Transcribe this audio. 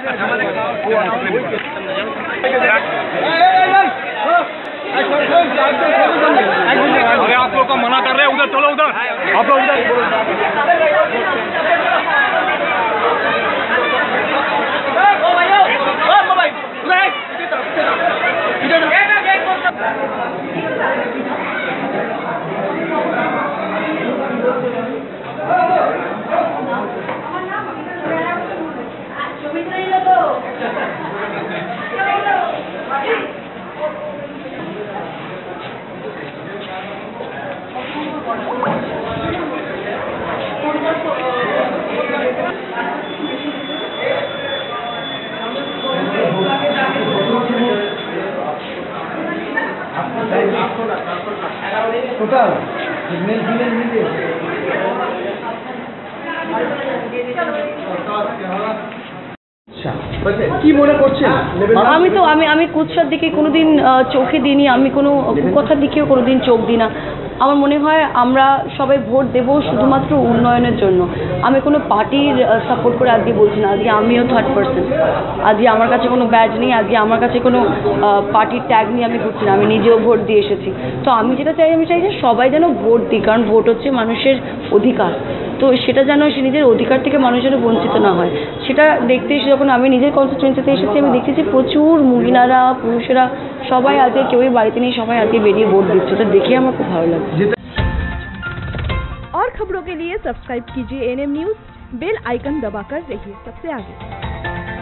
अरे आप लोग को मना कर रहे हैं, उधर चलो, उधर आप लोग টোটাল মেল ফিমেল মিলে কি মনে করছেন? আমি কুৎসার দিকে কোনোদিন চোখে দিইনি, আমি কোনো কুকথার দিকেও কোনোদিন চোখ দিই না। আমার মনে হয় আমরা সবাই ভোট দেবো শুধুমাত্র উন্নয়নের জন্য। আমি কোনো পার্টির সাপোর্ট করে আজকে বলছি না, আজকে আমিও থার্ড পার্সন। আজকে আমার কাছে কোনো ব্যাজ নেই, আজকে আমার কাছে কোনো পার্টির ট্যাগ নিয়ে আমি ঘুরছি না, আমি নিজেও ভোট দিয়ে এসেছি। তো আমি যেটা চাই, আমি চাই যে সবাই যেন ভোট দিই, কারণ ভোট হচ্ছে মানুষের অধিকার। তো সেটা যেন সে নিজের অধিকার থেকে মানুষ যেন বঞ্চিত না হয়, সেটা দেখতে এসে যখন আমি নিজের কনস্টিটিউয়েন্সিতে এসেছি, আমি দেখতেছি প্রচুর মহিলারা, পুরুষেরা সবাই আজকে কেউই বাড়িতে নেই, সবাই আজকে বেরিয়ে ভোট দিচ্ছে। ওটা দেখে আমার খুব ভালো লাগে। और खबरों के लिए सब्सक्राइब कीजिए एनएम न्यूज़, बेल आइकन दबाकर रहिए सबसे आगे।